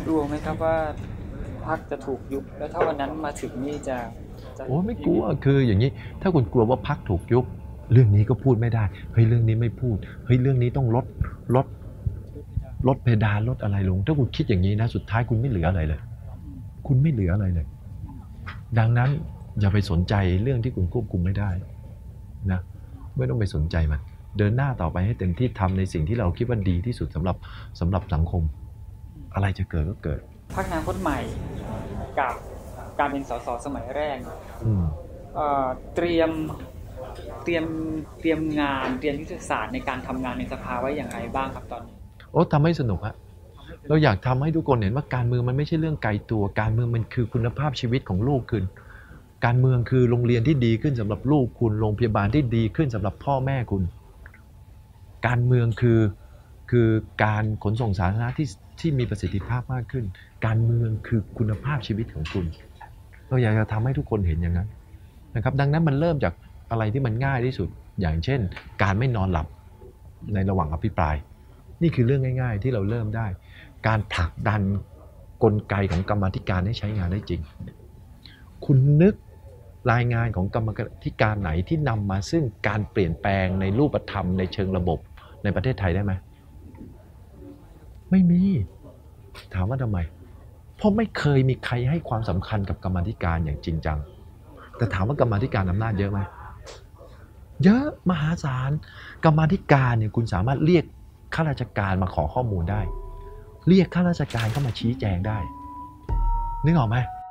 กลัวไหมครับว่าพรรคจะถูกยุบแล้วถ้าวันนั้นมาถึงนี่จะโอ้ไม่กลัวคืออย่างนี้ถ้าคุณกลัวว่าพรรคถูกยุบเรื่องนี้ก็พูดไม่ได้เฮ้ยเรื่องนี้ไม่พูดเฮ้ยเรื่องนี้ต้องลดลดเพดานลดอะไรลงถ้าคุณคิดอย่างนี้นะสุดท้ายคุณไม่เหลืออะไรเลยคุณไม่เหลืออะไรเลยดังนั้นอย่าไปสนใจเรื่องที่คุณควบคุมไม่ได้นะไม่ต้องไปสนใจมันเดินหน้าต่อไปให้เต็มที่ทำในสิ่งที่เราคิดว่าดีที่สุดสำหรับสังคมอะไรจะเกิดก็เกิดพรรคอนาคตใหม่กับการเป็นสสสมัยแรกเตรียมเตรียมเตรียมงานเตรียมยุทธศาสตร์ในการทำงานในสภาไว้อย่างไรบ้างครับตอนนี้โอ้ทำให้สนุกฮะเราอยากทำให้ทุกคนเห็นว่าการเมืองมันไม่ใช่เรื่องไกลตัวการเมืองมันคือคุณภาพชีวิตของลูกคุณการเมืองคือโรงเรียนที่ดีขึ้นสำหรับลูกคุณโรงพยาบาลที่ดีขึ้นสำหรับพ่อแม่คุณการเมืองคือการขนส่งสาธารณะที่มีประสิทธิภาพมากขึ้นการเมืองคือคุณภาพชีวิตของคุณเราอยากจะทำให้ทุกคนเห็นอย่างนั้นนะครับดังนั้นมันเริ่มจากอะไรที่มันง่ายที่สุดอย่างเช่นการไม่นอนหลับในระหว่างอภิปรายนี่คือเรื่องง่ายๆที่เราเริ่มได้การผลักดันกลไกของกรรมาธิการให้ใช้งานได้จริงคุณนึกรายงานของกรรมาธิการไหนที่นำมาซึ่งการเปลี่ยนแปลงในรูปธรรมในเชิงระบบในประเทศไทยได้ไหมไม่มีถามว่าทำไมเพราะไม่เคยมีใครให้ความสำคัญกับกรรมาธิการอย่างจริงจังแต่ถามว่ากรรมาธิการอำนาจเยอะไหมเยอะมหาศาลกรรมาธิการเนี่ยคุณสามารถเรียกข้าราชการมาขอข้อมูลได้เรียกข้าราชการเข้ามาชี้แจงได้นึกออกไหม